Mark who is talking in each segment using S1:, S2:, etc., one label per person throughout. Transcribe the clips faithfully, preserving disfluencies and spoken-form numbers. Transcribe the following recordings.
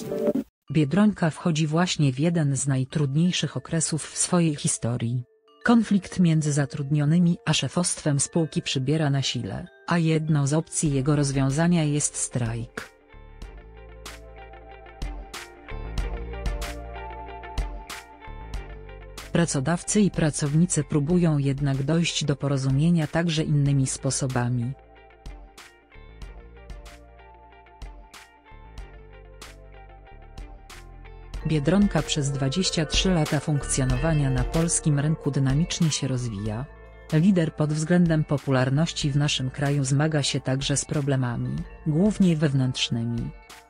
S1: Biedronka wchodzi właśnie w jeden z najtrudniejszych okresów w swojej historii. Konflikt między zatrudnionymi a szefostwem spółki przybiera na sile, a jedną z opcji jego rozwiązania jest strajk. Pracodawcy i pracownicy próbują jednak dojść do porozumienia także innymi sposobami. Biedronka przez dwadzieścia trzy lata funkcjonowania na polskim rynku dynamicznie się rozwija. Lider pod względem popularności w naszym kraju zmaga się także z problemami, głównie wewnętrznymi.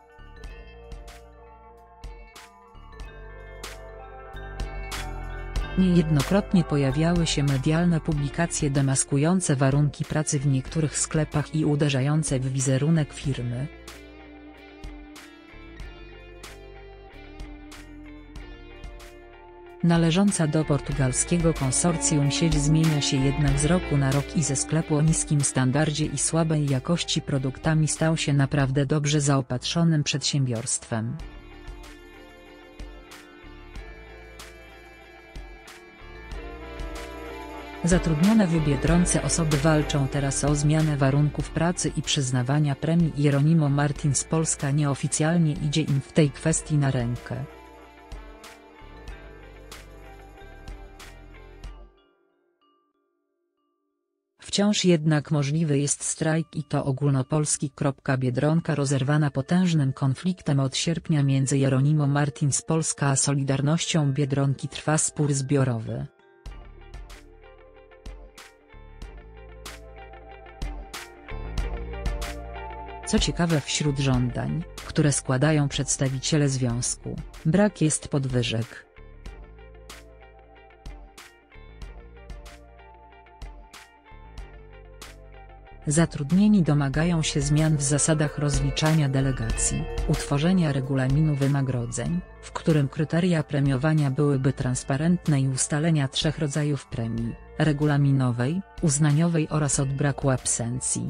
S1: Niejednokrotnie pojawiały się medialne publikacje demaskujące warunki pracy w niektórych sklepach i uderzające w wizerunek firmy. Należąca do portugalskiego konsorcjum sieć zmienia się jednak z roku na rok i ze sklepu o niskim standardzie i słabej jakości produktami stał się naprawdę dobrze zaopatrzonym przedsiębiorstwem. Zatrudnione w Biedronce osoby walczą teraz o zmianę warunków pracy i przyznawania premii. Jeronimo Martins Polska nieoficjalnie idzie im w tej kwestii na rękę. Wciąż jednak możliwy jest strajk i to ogólnopolski. Biedronka rozerwana potężnym konfliktem od sierpnia między Jeronimo Martins Polska a Solidarnością Biedronki trwa spór zbiorowy. Co ciekawe, wśród żądań, które składają przedstawiciele związku, brak jest podwyżek. Zatrudnieni domagają się zmian w zasadach rozliczania delegacji, utworzenia regulaminu wynagrodzeń, w którym kryteria premiowania byłyby transparentne i ustalenia trzech rodzajów premii: regulaminowej, uznaniowej oraz od braku absencji.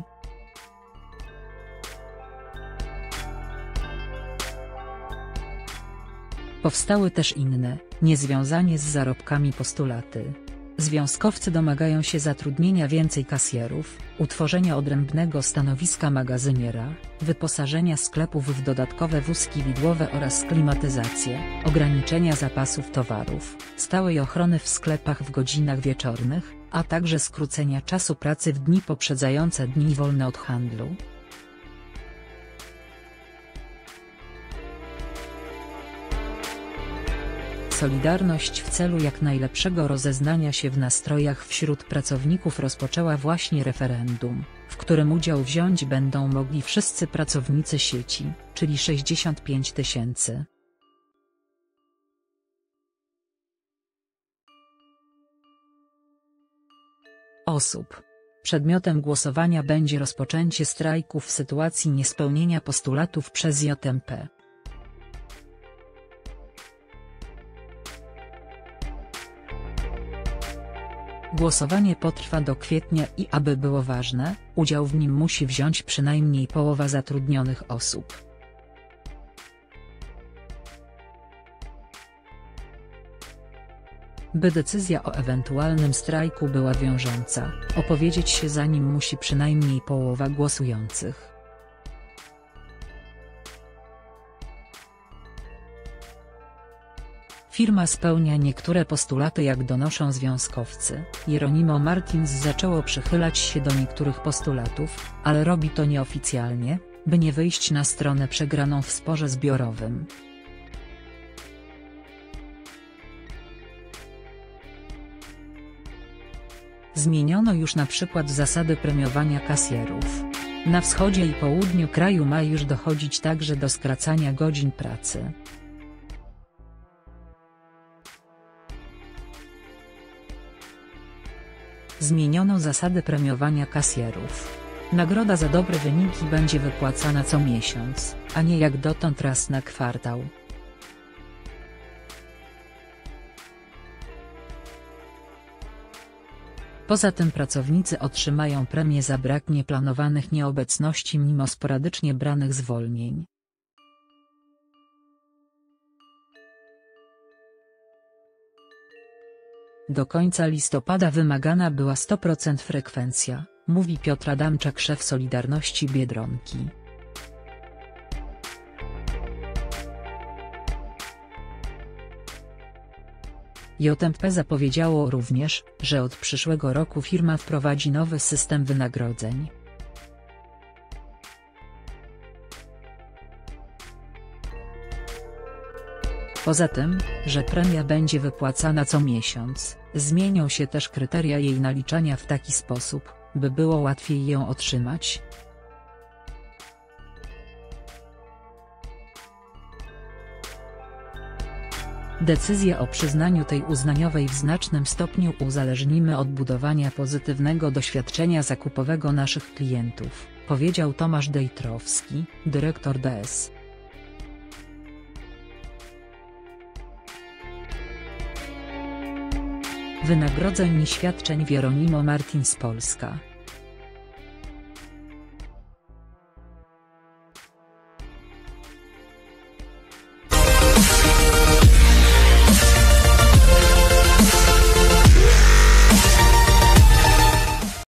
S1: Powstały też inne, niezwiązane z zarobkami postulaty. Związkowcy domagają się zatrudnienia więcej kasjerów, utworzenia odrębnego stanowiska magazyniera, wyposażenia sklepów w dodatkowe wózki widłowe oraz klimatyzację, ograniczenia zapasów towarów, stałej ochrony w sklepach w godzinach wieczornych, a także skrócenia czasu pracy w dni poprzedzające dni wolne od handlu. Solidarność w celu jak najlepszego rozeznania się w nastrojach wśród pracowników rozpoczęła właśnie referendum, w którym udział wziąć będą mogli wszyscy pracownicy sieci, czyli sześćdziesiąt pięć tysięcy osób. Przedmiotem głosowania będzie rozpoczęcie strajku w sytuacji niespełnienia postulatów przez J M P. Głosowanie potrwa do kwietnia i aby było ważne, udział w nim musi wziąć przynajmniej połowa zatrudnionych osób. By decyzja o ewentualnym strajku była wiążąca, opowiedzieć się za nim musi przynajmniej połowa głosujących. Firma spełnia niektóre postulaty, jak donoszą związkowcy. Jeronimo Martins zaczęło przychylać się do niektórych postulatów, ale robi to nieoficjalnie, by nie wyjść na stronę przegraną w sporze zbiorowym. Zmieniono już na przykład zasady premiowania kasjerów. Na wschodzie i południu kraju ma już dochodzić także do skracania godzin pracy. Zmieniono zasady premiowania kasjerów. Nagroda za dobre wyniki będzie wypłacana co miesiąc, a nie jak dotąd raz na kwartał. Poza tym pracownicy otrzymają premię za brak nieplanowanych nieobecności mimo sporadycznie branych zwolnień. Do końca listopada wymagana była sto procent frekwencja, mówi Piotr Adamczak, szef Solidarności Biedronki. J M P zapowiedziało również, że od przyszłego roku firma wprowadzi nowy system wynagrodzeń. Poza tym, że premia będzie wypłacana co miesiąc, zmienią się też kryteria jej naliczania w taki sposób, by było łatwiej ją otrzymać. Decyzję o przyznaniu tej uznaniowej w znacznym stopniu uzależnimy od budowania pozytywnego doświadczenia zakupowego naszych klientów, powiedział Tomasz Dejtrowski, dyrektor B S. Wynagrodzeń i świadczeń Wieronimo Martins Polska.